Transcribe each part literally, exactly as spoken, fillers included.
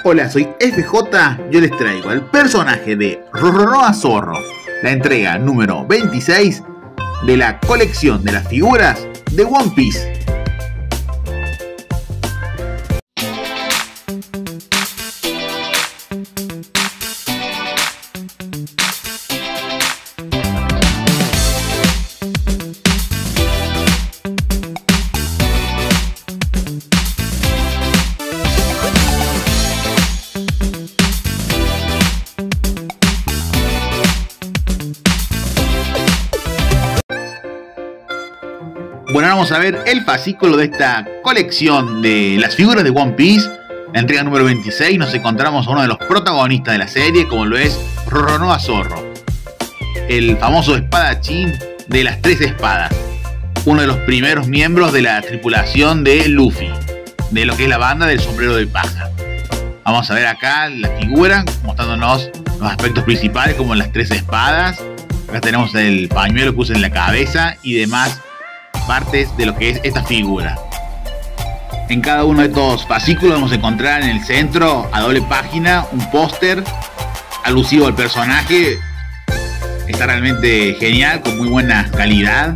Hola, soy F J, yo les traigo al personaje de Roronoa Zorro, la entrega número veintiséis de la colección de las figuras de One Piece. Bueno, vamos a ver el fascículo de esta colección de las figuras de One Piece. La entrega número veintiséis nos encontramos a uno de los protagonistas de la serie, como lo es Roronoa Zorro, el famoso espadachín de las tres espadas, uno de los primeros miembros de la tripulación de Luffy, de lo que es la banda del sombrero de paja. Vamos a ver acá la figura mostrándonos los aspectos principales, como las tres espadas. Acá tenemos el pañuelo que usa en la cabeza y demás partes de lo que es esta figura. En cada uno de estos fascículos vamos a encontrar en el centro, a doble página, un póster alusivo al personaje. Está realmente genial, con muy buena calidad.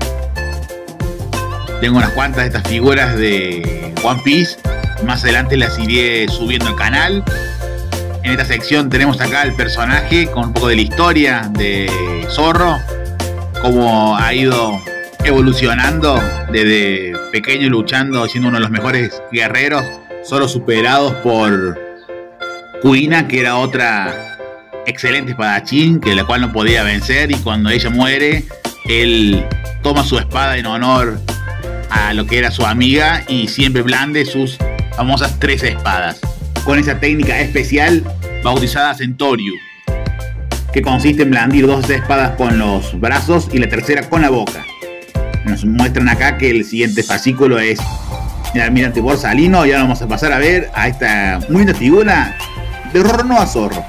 Tengo unas cuantas de estas figuras de One Piece, más adelante las iré subiendo al canal. En esta sección tenemos acá el personaje con un poco de la historia de Zorro, cómo ha ido evolucionando desde pequeño, luchando, siendo uno de los mejores guerreros, solo superados por Kuina, que era otra excelente espadachín, que la cual no podía vencer, y cuando ella muere, él toma su espada en honor a lo que era su amiga y siempre blande sus famosas tres espadas, con esa técnica especial bautizada Centurion, que consiste en blandir dos espadas con los brazos y la tercera con la boca. Nos muestran acá que el siguiente fascículo es el almirante Borsalino, y ahora vamos a pasar a ver a esta muy linda figura de Roronoa Zorro.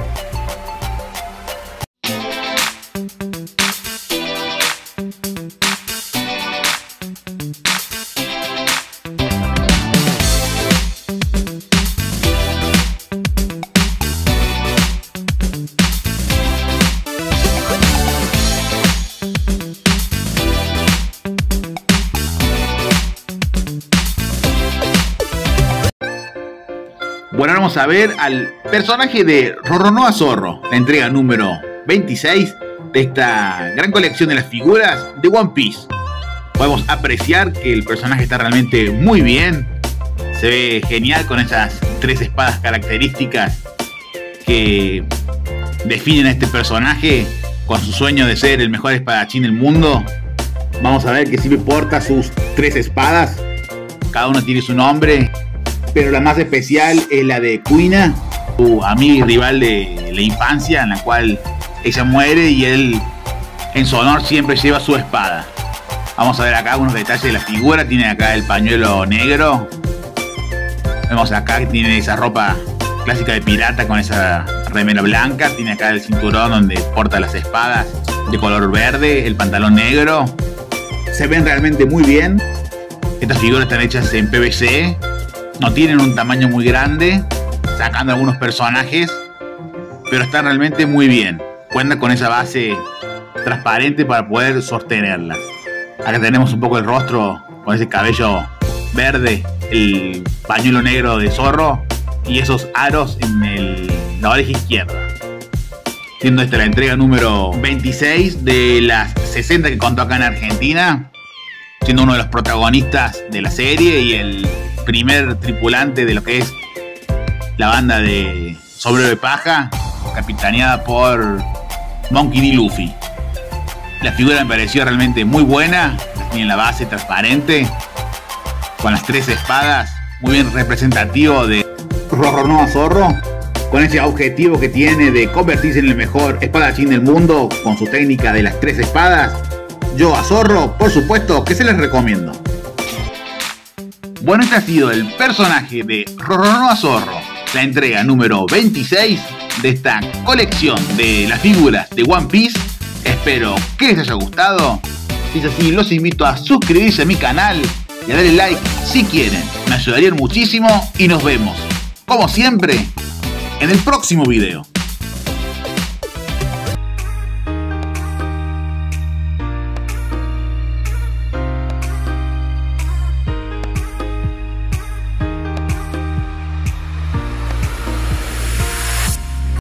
Bueno, vamos a ver al personaje de Roronoa Zorro, la entrega número veintiséis de esta gran colección de las figuras de One Piece. Podemos apreciar que el personaje está realmente muy bien, se ve genial con esas tres espadas características que definen a este personaje con su sueño de ser el mejor espadachín del mundo. Vamos a ver que siempre porta sus tres espadas, cada uno tiene su nombre, pero la más especial es la de Kuina, su amiga y rival de la infancia, en la cual ella muere y él en su honor siempre lleva su espada. Vamos a ver acá algunos detalles de la figura. Tiene acá el pañuelo negro, vemos acá que tiene esa ropa clásica de pirata con esa remera blanca, tiene acá el cinturón donde porta las espadas de color verde, el pantalón negro. Se ven realmente muy bien. Estas figuras están hechas en P V C, no tienen un tamaño muy grande, sacando algunos personajes, pero están realmente muy bien. Cuenta con esa base transparente para poder sostenerlas. Acá tenemos un poco el rostro con ese cabello verde, el pañuelo negro de Zorro y esos aros en el, la oreja izquierda. Siendo esta la entrega número veintiséis de las sesenta que contó acá en Argentina, siendo uno de los protagonistas de la serie y el primer tripulante de lo que es la banda de Sombrero de Paja, capitaneada por Monkey D. Luffy. La figura me pareció realmente muy buena, tiene la base transparente con las tres espadas, muy bien representativo de Roronoa Zorro, con ese objetivo que tiene de convertirse en el mejor espadachín del mundo con su técnica de las tres espadas. Yo a Zorro, por supuesto, que se les recomiendo. Bueno, este ha sido el personaje de Roronoa Zorro, la entrega número veintiséis de esta colección de las figuras de One Piece. Espero que les haya gustado. Si es así, los invito a suscribirse a mi canal y a darle like si quieren. Me ayudarían muchísimo y nos vemos, como siempre, en el próximo video.